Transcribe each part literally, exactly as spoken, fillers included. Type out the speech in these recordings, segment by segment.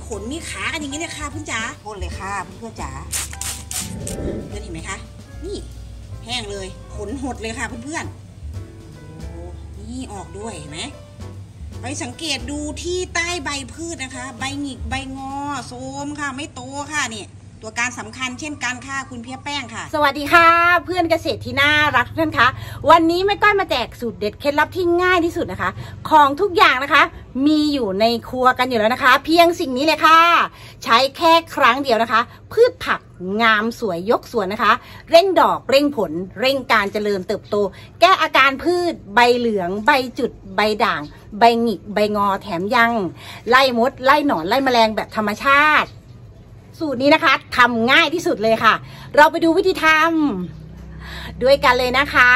ขนมีขากันอย่างนี้เลยค่ะเพื่อนจ๋าพ่นเลยค่ะเพื่อนจ๋าเพื่อนเห็นไหมคะนี่แห้งเลยขนหดเลยค่ะเพื่อนๆโอ้นี่ออกด้วยเห็นไหมไปสังเกตดูที่ใต้ใบพืชนะคะใบหงิกใบงอโทรมค่ะไม่โตค่ะนี่ตัวการสำคัญเช่นกันค่ะคุณเพียแป้งค่ะสวัสดีค่ะเพื่อนเกษตรที่น่ารักทุกท่านคะวันนี้แม่ก้อยมาแจกสูตรเด็ดเคล็ดลับที่ง่ายที่สุดนะคะของทุกอย่างนะคะมีอยู่ในครัวกันอยู่แล้วนะคะเพียงสิ่งนี้เลยค่ะใช้แค่ครั้งเดียวนะคะพืชผักงามสวยยกสวนนะคะเร่งดอกเร่งผลเร่งการเจริญเติบโตแก้อาการพืชใบเหลืองใบจุดใบด่างใบหงิกใบงอแถมยังไล่มดไล่หนอนไล่แมลงแบบธรรมชาติสูตรนี้นะคะทำง่ายที่สุดเลยค่ะเราไปดูวิธีทำด้วยกันเลยนะคะ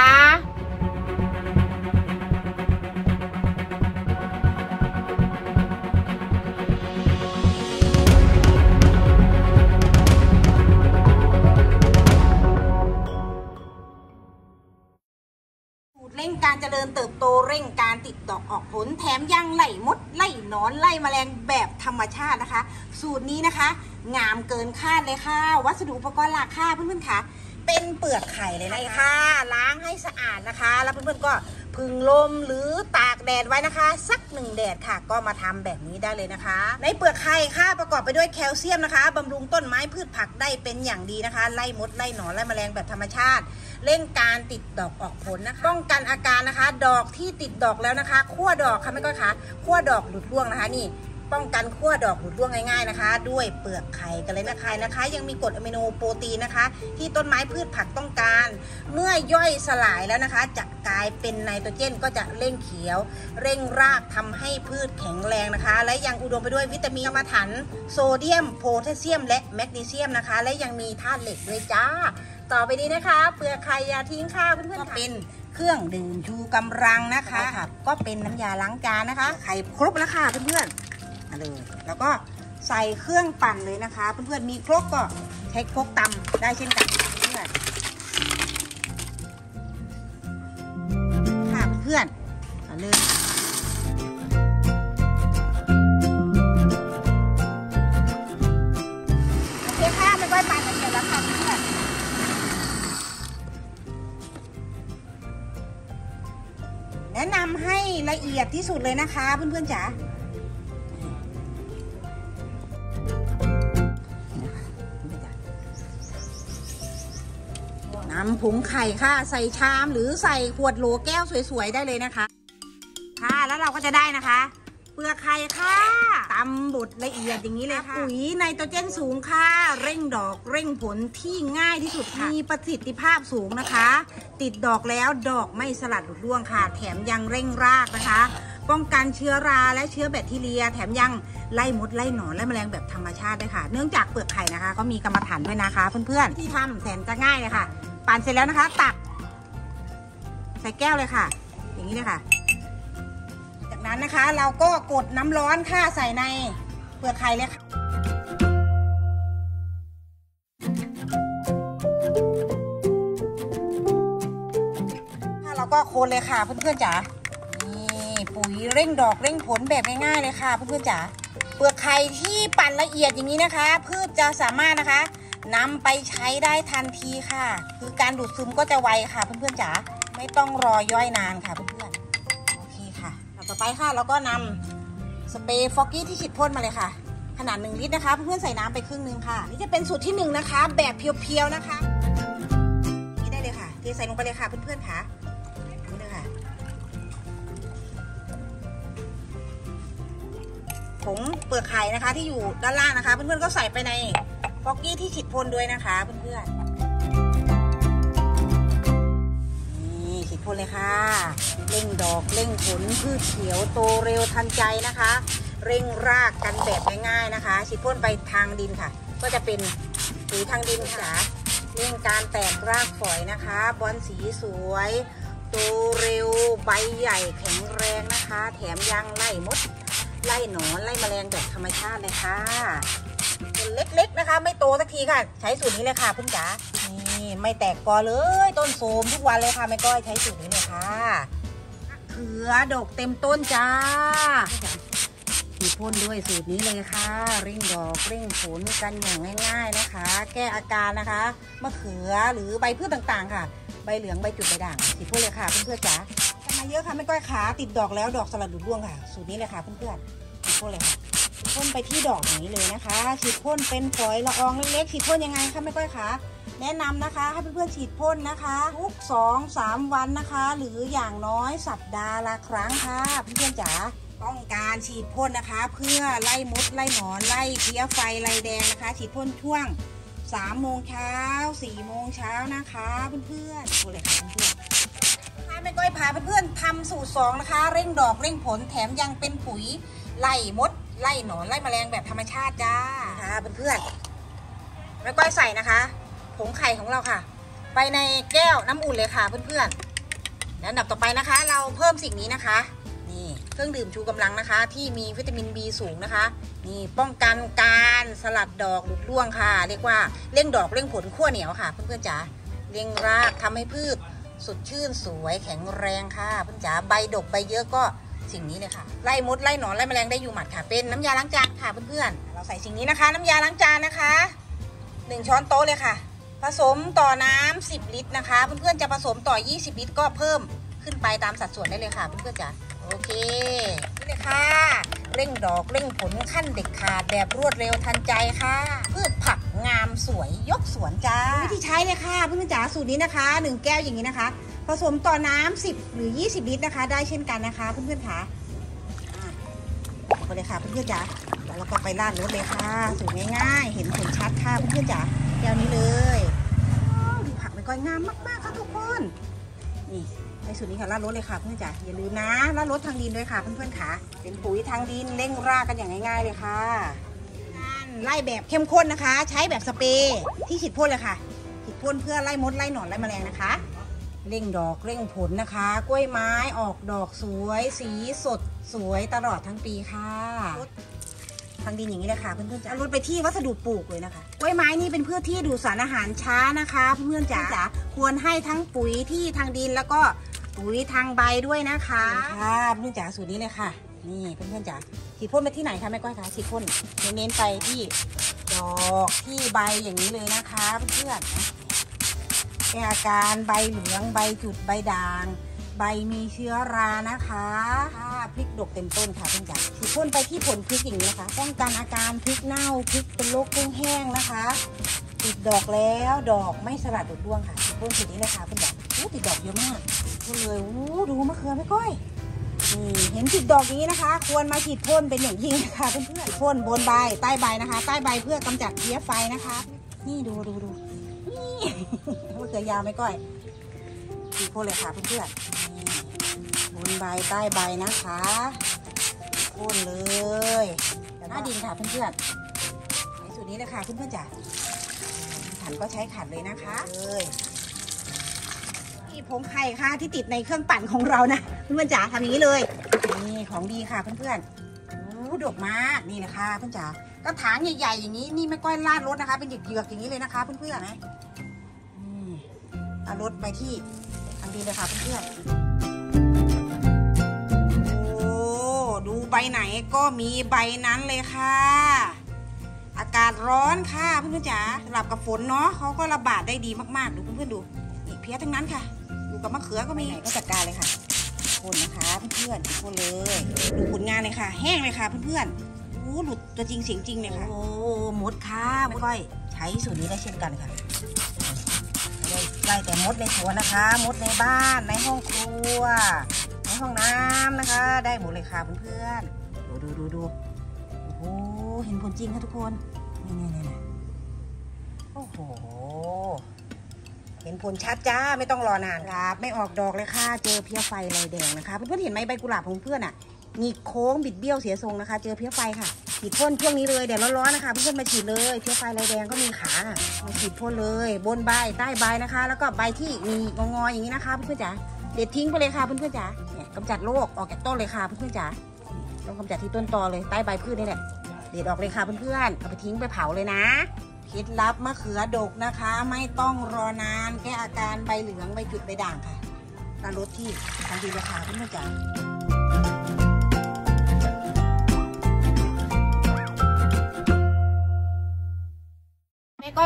เร่งการเจริญเติบโตเร่งการติดดอกออกผลแถมยังไล่มดไล่หนอนไล่แมลงแบบธรรมชาตินะคะสูตรนี้นะคะงามเกินคาดเลยค่ะวัสดุอุปกรณ์หลักค่ะเพื่อนๆค่ะเป็นเปลือกไข่เลยนะคะล้างให้สะอาดนะคะแล้วเพื่อนๆก็พึ่งลมหรือตากแดดไว้นะคะสักหนึ่งแดดค่ะก็มาทำแบบนี้ได้เลยนะคะในเปลือกไข่ค่ะประกอบไปด้วยแคลเซียมนะคะบำรุงต้นไม้พืชผักได้เป็นอย่างดีนะคะไล่มดไล่หนอนไล่แมลงแบบธรรมชาติเร่งการติดดอกออกผลนะคะป้องกันอาการนะคะดอกที่ติดดอกแล้วนะคะขั้วดอกค่ะไม่ก็ค่ะขั้วดอกหลุดร่วงนะคะนี่ป้องกันขั้วดอกหลุดร่วงง่ายๆนะคะด้วยเปลือกไข่กันเลยนะคะนะคะยังมีกรดอะมิโนโปรตีนนะคะที่ต้นไม้พืชผักต้องการเมื่อย่อยสลายแล้วนะคะจะกลายเป็นไนโตรเจนก็จะเร่งเขียวเร่งรากทำให้พืชแข็งแรงนะคะและยังอุดมไปด้วยวิตามินกรรมฐานโซเดียมโพแทสเซียมและแมกนีเซียมนะคะและยังมีธาตุเหล็กด้วยจ้าต่อไปนี้นะคะเปลือกไข่อย่าทิ้งค่ะเพื่อนๆก็เป็นเครื่องดื่มชูกำลังนะคะก็เป็นน้ำยาล้างจานนะคะไข่ครบแล้วค่ะเพื่อนๆมาเลยแล้วก็ใส่เครื่องปั่นเลยนะคะเพื่อนๆมีครกก็ใช้ครกตำได้เช่นกันเพื่อนค่ะเพื่อนๆมาเลยโอเคค่ะไม่ก้อยปั่นกันเสร็จแล้วค่ะเพื่อนแนะนำให้ละเอียดที่สุดเลยนะคะเพื่อนๆจ๋านำผงไข่ค่ะใส่ชามหรือใส่ขวดโหลแก้วสวยๆได้เลยนะคะค่ะแล้วเราก็จะได้นะคะเปลือกไข่ค่ะตำบดละเอียดอย่างนี้เลยค่ะปุ๋ยไนโตรเจนสูงค่ะเร่งดอกเร่งผลที่ง่ายที่สุดค่ะมีประสิทธิภาพสูงนะคะติดดอกแล้วดอกไม่สลัดหลุดร่วงค่ะแถมยังเร่งรากนะคะป้องกันเชื้อราและเชื้อแบคทีเรียแถมยังไล่มดไล่หนอนไล่แมลงแบบธรรมชาติด้วยค่ะเนื่องจากเปลือกไข่นะคะเขามีกรรมฐานด้วยนะคะเพื่อนๆที่ทำแสนจะง่ายเลยค่ะปั่นเสร็จแล้วนะคะตักใส่แก้วเลยค่ะอย่างนี้เลยค่ะจากนั้นนะคะเราก็กดน้ำร้อนค่ะใส่ในเปลือกไข่เลยค่ะเราก็คนเลยค่ะเพื่อนๆจ๋านี่ปุ๋ยเร่งดอกเร่งผลแบบง่ายๆเลยค่ะเพื่อนๆจ๋าเปลือกไข่ที่ปั่นละเอียดอย่างนี้นะคะพืชจะสามารถนะคะนำไปใช้ได้ทันทีค่ะคือการดูดซึมก็จะไวค่ะเพื่อนๆจ๋าไม่ต้องรอย่อยนานค่ะเพื่อนๆโอเคค่ะต่อไปค่ะเราก็นำสเปรย์ฟอกกี้ที่ฉีดพ่นมาเลยค่ะขนาดหนึ่งลิตรนะคะเพื่อนๆใส่น้ำไปครึ่งนึงค่ะนี่จะเป็นสูตรที่หนึ่งนะคะแบบเพียวๆนะคะนี่ได้เลยค่ะเทใส่ลงไปเลยค่ะเพื่อนๆค่ะนี่เลยค่ะผงเปลือกไข่นะคะที่อยู่ด้านล่างนะคะเพื่อนๆก็ใส่ไปในฟอกกี้ที่ฉีดพ่นด้วยนะคะเพื่อนๆนี่ฉีดพ่นเลยค่ะเร่งดอกเร่งผลพืชเขียวโตเร็วทันใจนะคะเร่งรากกันแบบง่ายๆนะคะฉีดพ่นไปทางดินค่ะก็จะเป็นปุ๋ยทางดินค่ะเร่งการแตกรากฝอยนะคะบอลสีสวยโตเร็วใบใหญ่แข็งแรงนะคะแถมยังไล่มดไล่หนอนไล่แมลงแบบธรรมชาติเลยค่ะต้นเล็กๆนะคะไม่โตสักทีค่ะใช้สูตรนี้เลยค่ะเพื่อนจ๋านี่ไม่แตกกอเลยต้นโสมทุกวันเลยค่ะแม่ก้อยใช้สูตรนี้เลยค่ะเขือดกเต็มต้นจ้านี่ดพ่นด้วยสูตรนี้เลยค่ะเร่งดอกเร่งผลกันอย่างง่ายๆนะคะแก้อาการนะคะมะเขือหรือใบพืชต่างๆค่ะใบเหลืองใบจุดใบด่างฉีดพ่นเลยค่ะเพื่อนๆจ๋าทำมาเยอะค่ะไม่ก้อยขาติดดอกแล้วดอกสลัดหลุดร่วงค่ะสูตรนี้เลยค่ะเพื่อนๆฉีดพ่นเลยค่ะฉีดพ่นไปที่ดอกอย่างนี้เลยนะคะฉีดพ่นเป็นฝอยละอองเล็กๆฉีดพ่นยังไงคะไม่ก้อยขาแนะนำนะคะให้เพื่อนๆฉีดพ่นนะคะทุก สองถึงสาม วันนะคะหรืออย่างน้อยสัปดาห์ละครั้งค่ะเพื่อนๆจ๋าต้องการฉีดพ่นนะคะเพื่อไล่มดไล่หนอนไล่เพลี้ยไฟไล่แดงนะคะฉีดพ่นช่วงสามโมงเช้าสี่โมงเช้านะคะเพื่อนๆดูเลยค่ะเพื่อนๆถ้าไม่ก้อยพาเพื่อนๆทำสูตรสองนะคะเร่งดอกเร่งผลแถมยังเป็นปุ๋ยไล่มดไล่หนอนไล่แมลงแบบธรรมชาติจ้าค่ะเพื่อนๆไม่ก้อยใส่นะคะผงไข่ของเราค่ะไปในแก้วน้ำอุ่นเลยค่ะเพื่อนๆแล้วอันดับต่อไปนะคะเราเพิ่มสิ่งนี้นะคะนี่เครื่องดื่มชูกำลังนะคะที่มีวิตามิน บี สูงนะคะนี่ป้องกันการสลัดดอกหลุดร่วงค่ะเรียกว่าเร่งดอกเร่งผลขั้วเหนียวค่ะเพื่อนๆจ๋าเร่งรากทำให้พืชสดชื่นสวยแข็งแรงค่ะเพื่อนจ๋าใบดกใบเยอะก็สิ่งนี้เลยค่ะไล่มดไล่หนอนไล่แมลงได้อยู่หมัดค่ะเป็นน้ำยาล้างจานค่ะเพื่อนๆเราใส่สิ่งนี้นะคะน้ำยาล้างจานนะคะหนึ่งช้อนโต๊ะเลยค่ะผสมต่อน้ำสิบลิตรนะคะเพื่อนๆจะผสมต่อยี่สิบลิตรก็เพิ่มขึ้นไปตามสัดส่วนได้เลยค่ะเพื่อนๆจ๋าโอเคนี่เลยค่ะเร่งดอกเร่งผลขั้นเด็ดขาดแบบรวดเร็วทันใจค่ะพืชผักงามสวยยกสวนจ้าวิธีใช้เลยค่ะเพื่อนๆจ๋าสูตรนี้นะคะหนึ่งแก้วอย่างนี้นะคะผสมต่อน้ำสิบหรือยี่สิบลิตรนะคะได้เช่นกันนะคะเพื่อนๆค่ะไปเลยค่ะเพื่อนๆจ๋าแล้วก็ไปราดรถเลยค่ะสูตรง่ายๆเห็นผลชัดค่ะเพื่อนๆจ๋าแก้วนี้เลยดูผักมันก็งามมากๆค่ะทุกคนนี่ในสูตรนี้ค่ะราดรถเลยค่ะเพื่อนจ๋าอย่าลืมนะราดรถทางดินด้วยค่ะเพื่อนๆค่ะเป็นปุ๋ยทางดินเร่งรากกันอย่างง่ายๆเลยค่ะการไล่แบบเข้มข้นนะคะ ใช้แบบสเปรย์ที่ฉีดพ่นเลยค่ะฉีดพ่นเพื่อไล่มดไล่หนอนไล่แมลงนะคะเร่งดอกเร่งผลนะคะกล้วยไม้ออกดอกสวยสีสดสวยตลอดทั้งปีค่ะทางดินอย่างนี้เลยค่ะเพื่อนๆจะลดไปที่วัสดุปลูกเลยนะคะกล้วยไม้นี่เป็นพืชที่ดูดสารอาหารช้านะคะเพื่อนๆจ๋าควรให้ทั้งปุ๋ยที่ทางดินแล้วก็ปุ๋ยทางใบด้วยนะคะค่ะเพื่อนๆจ๋าสูตรนี้เลยค่ะนี่เพื่อนๆจ๋าฉีดพ่นไปที่ไหนคะแม่ก้อยคะฉีดพ่นเน้นๆไปที่ดอกที่ใบอย่างนี้เลยนะคะเพื่อนๆแก้อาการใบเหลืองใบจุดใบด่างใบมีเชื้อรานะคะค่ะพริกดกเต็มต้นค่ะเพื่อนจ๋าฉีดพ่นไปที่ผลพริกอย่างนี้นะคะป้องกันอาการพริกเน่าพริกเป็นโรคกุ้งแห้งนะคะติดดอกแล้วดอกไม่สลัดหลุดร่วงค่ะฉีดพ่นสูตรนี้เลยค่ะเพื่อนจ๋าอู้ติดดอกเยอะมากพูดเลยอู้ดูมะเขือไม่ก้อยนี่เห็นติดดอกนี้นะคะควรมาฉีดพ่นเป็นอย่างยิ่งค่ะเพื่อนๆพ่นบนใบใต้ใบนะคะใต้ใบเพื่อกำจัดเพลี้ยไฟนะคะนี่ดูดูดูนี่มะเขือยาวไม่ก้อยฉีดพ่นเลยค่ะเพื่อนๆบนใบใต้ใบนะคะพ่นเลยหน้าดินค่ะเพื่อนๆในสูตรนี้เลยค่ะเพื่อนๆจ๋าขันก็ใช้ขันเลยนะคะเลยนี่ผงไข่ค่ะที่ติดในเครื่องปั่นของเรานะเพื่อนๆจ๋าทำอย่างนี้เลยนี่ของดีค่ะเพื่อนๆโอ้ดกมากนี่แหละค่ะเพื่อนจ๋ากระถางใหญ่ๆอย่างนี้นี่ไม่ก้อยลาดรถนะคะเป็นเหยือกๆอย่างนี้เลยนะคะเพื่อนๆนะลาดรถไปที่ทางดินเลยค่ะเพื่อนๆโอ้ดูใบไหนก็มีใบนั้นเลยค่ะอากาศร้อนค่ะเพื่อนๆจ๋าสลับกับฝนเนาะเขาก็ระบาดได้ดีมากๆดูเพื่อนๆดูนี่เพี้ยทั้งนั้นค่ะอยู่กับมะเขือก็มีก็จัดการเลยค่ะคนนะคะเพื่อนๆคนเลยดูผลงานเลยค่ะแห้งเลยค่ะเพื่อนๆโอ้หลุดตัวจริงเสียงจริงเลยค่ะโอ้มดค่ะไม่ก้อยใช้สูตรนี้ได้เช่นกันค่ะไล่แต่มดในสวนนะคะมดในบ้านในห้องครัวในห้องน้ำนะคะได้หมดเลยค่ะเพื่อนๆดูดูดูดูโอ้โหเห็นผลจริงค่ะทุกคนนี่นี่นี่โอ้โหเห็นผลชัดจ้าไม่ต้องรอนานครับไม่ออกดอกเลยค่ะเจอเพี้ยไฟลายแดงนะคะเพื่อนๆเห็นไหมใบกุหลาบของเพื่อนอ่ะมีโค้งบิดเบี้ยวเสียทรงนะคะเจอเพี้ยไฟค่ะฉีดพ่นช่วงนี้เลยเดี๋ยวร้อนๆนะคะเพื่อนๆมาฉีดเลยเพี้ยไฟลายแดงก็มีขาค่ะมาฉีดพ่นเลยบนใบใต้ใบนะคะแล้วก็ใบที่มีงอๆอย่างนี้นะคะเพื่อนๆจ๋าเด็ดทิ้งไปเลยค่ะเพื่อนๆจ๋าเนี่ยกำจัดโรคออกจากต้นเลยค่ะเพื่อนๆจ๋าต้องกำจัดที่ต้นตอเลยใต้ใบพืชนี่แหละเด็ดออกเลยค่ะเพื่อนๆเอาไปทิ้งไปเผาเลยนะเคล็ดลับมะเขือดกนะคะไม่ต้องรอนานแก้อาการใบเหลืองใบจุดใบด่างค่ะลาดรถที่ทางดินราคาเพื่อนๆจ๋า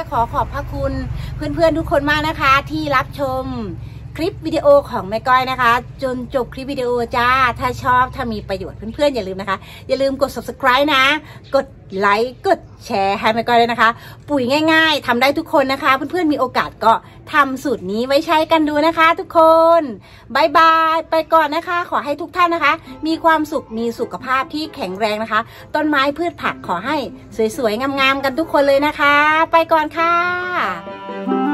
ขอขอบพระคุณเพื่อนๆทุกคนมากนะคะที่รับชมคลิปวิดีโอของแม่ก้อยนะคะจนจบคลิปวิดีโอจ้าถ้าชอบถ้ามีประโยชน์เพื่อนๆอย่าลืมนะคะอย่าลืมกด ซับสไครบ์ นะกดไลค์กดแชร์ให้แม่ก้อยเลยนะคะปุ๋ยง่ายๆทำได้ทุกคนนะคะเพื่อนๆมีโอกาสก็ทำสูตรนี้ไว้ใช้กันดูนะคะทุกคนบายบายไปก่อนนะคะขอให้ทุกท่านนะคะมีความสุขมีสุขภาพที่แข็งแรงนะคะต้นไม้พืชผักขอให้สวยๆงามๆกันทุกคนเลยนะคะไปก่อนค่ะ